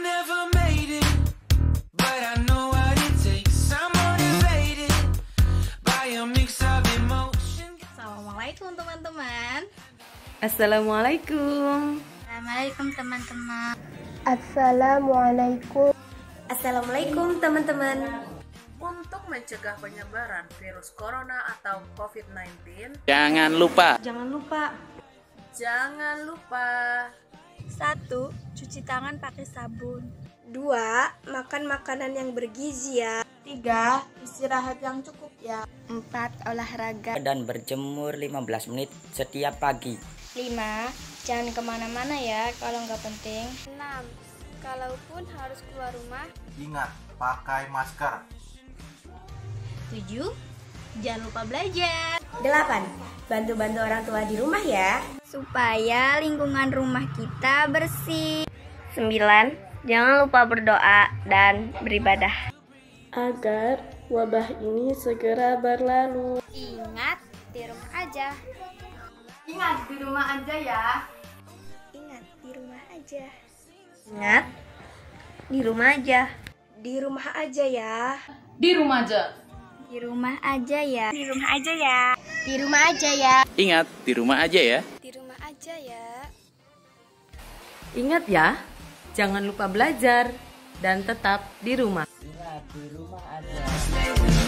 never made it, but I know what it takes. I'm motivated by a mix of emotion. Assalamualaikum teman-teman. Assalamualaikum. Assalamualaikum teman-teman. Assalamualaikum. Assalamualaikum teman-teman. Untuk mencegah penyebaran virus corona atau COVID-19, Jangan lupa 1. Cuci tangan pakai sabun. 2. Makan makanan yang bergizi ya. 3. Istirahat yang cukup ya. 4. Olahraga. dan berjemur 15 menit setiap pagi. 5. Jangan kemana-mana ya kalau nggak penting. 6. Kalaupun harus keluar rumah, ingat pakai masker. 7. Jangan lupa belajar. 8. Bantu-bantu orang tua di rumah ya, supaya lingkungan rumah kita bersih. 9. Jangan lupa berdoa dan beribadah Agar wabah ini segera berlalu. Ingat di rumah aja. Ingat di rumah aja ya. Ingat di rumah aja. Ingat di rumah aja. Di rumah aja ya. di rumah aja. Di rumah aja ya. Di rumah aja ya. Di rumah aja ya. Ingat di rumah aja ya. Di rumah aja ya. Ingat ya, jangan lupa belajar dan tetap di rumah. Ingat di rumah aja.